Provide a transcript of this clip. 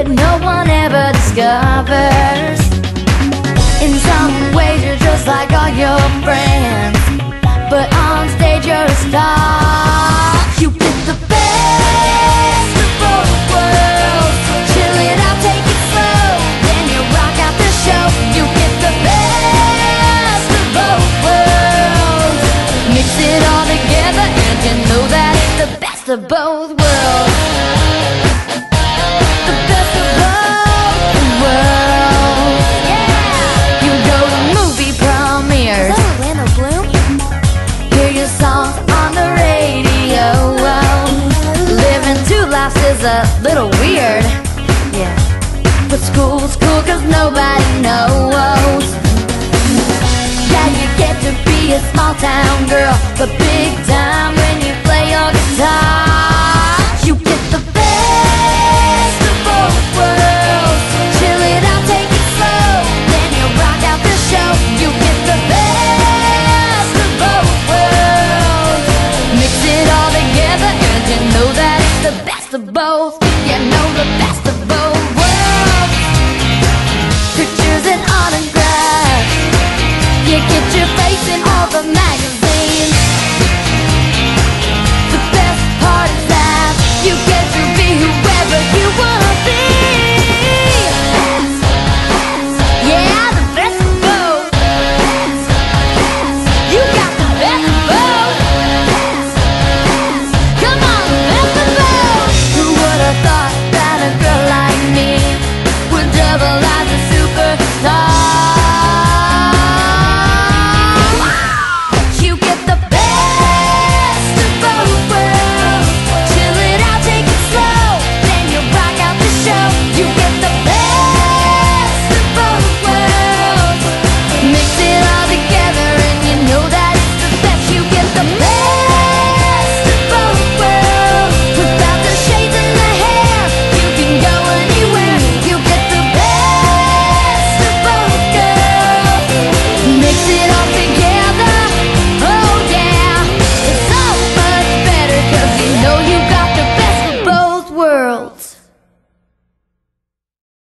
but no one ever discovers. In some ways you're just like all your friends, but on stage you're a star. You get the best of both worlds. Chill it out, take it slow, then you rock out the show. You get the best of both worlds. Mix it all together and you know that it's the best of both worlds. The best of both worlds. Yeah! You go to movie premieres. Is that Orlando Bloom? Hear your songs on the radio. Living two lives is a little weird. Yeah. But school's cool cause nobody knows. Yeah, you get to be a small town girl, but big time when you play your guitar. You get the best of both worlds. Chill it out, take it slow, then you rock out the show. You get the best of both worlds. Mix it all together and you know that it's the best of both.